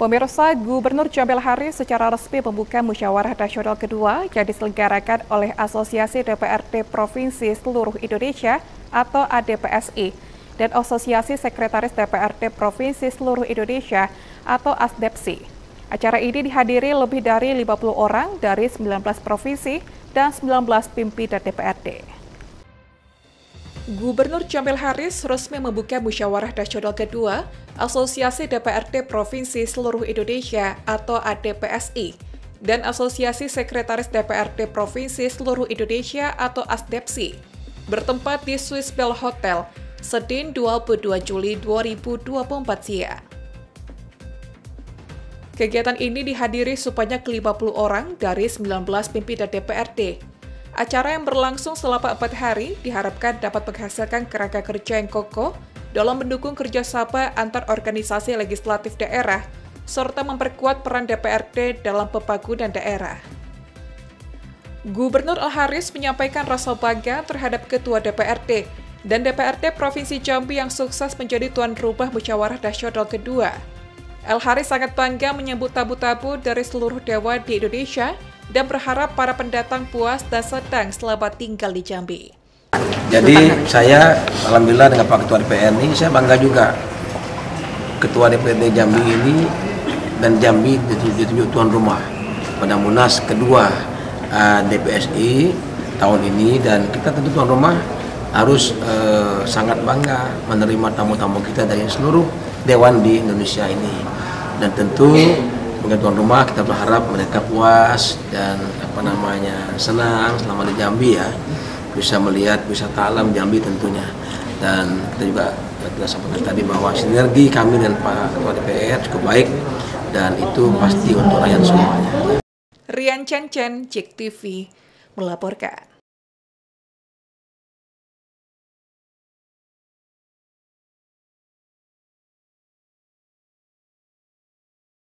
Pemirsa, Gubernur Jamil Haris secara resmi membuka musyawarah nasional kedua yang diselenggarakan oleh Asosiasi DPRD Provinsi Seluruh Indonesia atau ADPSI dan Asosiasi Sekretaris DPRD Provinsi Seluruh Indonesia atau ASDEPSI. Acara ini dihadiri lebih dari 50 orang dari 19 provinsi dan 19 pimpinan DPRD. Gubernur Jamil Haris resmi membuka musyawarah nasional kedua Asosiasi DPRD Provinsi Seluruh Indonesia atau ADPSI dan Asosiasi Sekretaris DPRD Provinsi Seluruh Indonesia atau ASDEPSI bertempat di Swiss Bell Hotel, Senin 22 Juli 2024 siang. Kegiatan ini dihadiri sebanyak 50 orang dari 19 pimpinan DPRD. Acara yang berlangsung selama 4 hari diharapkan dapat menghasilkan kerangka kerja yang kokoh dalam mendukung kerjasama antar organisasi legislatif daerah, serta memperkuat peran DPRD dalam pembangunan daerah. Gubernur Al-Haris menyampaikan rasa bangga terhadap Ketua DPRD dan DPRD Provinsi Jambi yang sukses menjadi tuan rumah musyawarah nasional kedua. Al-Haris sangat bangga menyambut tamu-tamu dari seluruh dewan di Indonesia dan berharap para pendatang puas dan senang selama tinggal di Jambi. Jadi saya alhamdulillah dengan Pak Ketua DPR ini saya bangga juga. Ketua DPRD Jambi ini dan Jambi ditunjuk tuan rumah pada Munas kedua DPSI tahun ini, dan kita tentu tuan rumah harus sangat bangga menerima tamu-tamu kita dari seluruh dewan di Indonesia ini. Dan tentu dengan tuan rumah kita berharap mereka puas dan senang selama di Jambi ya, bisa melihat wisata alam Jambi tentunya. Dan kita juga telah sampaikan tadi bahwa sinergi kami dan Pak Ketua DPR cukup baik dan itu pasti untuk rakyat semuanya. Rian Chen, JEK TV melaporkan.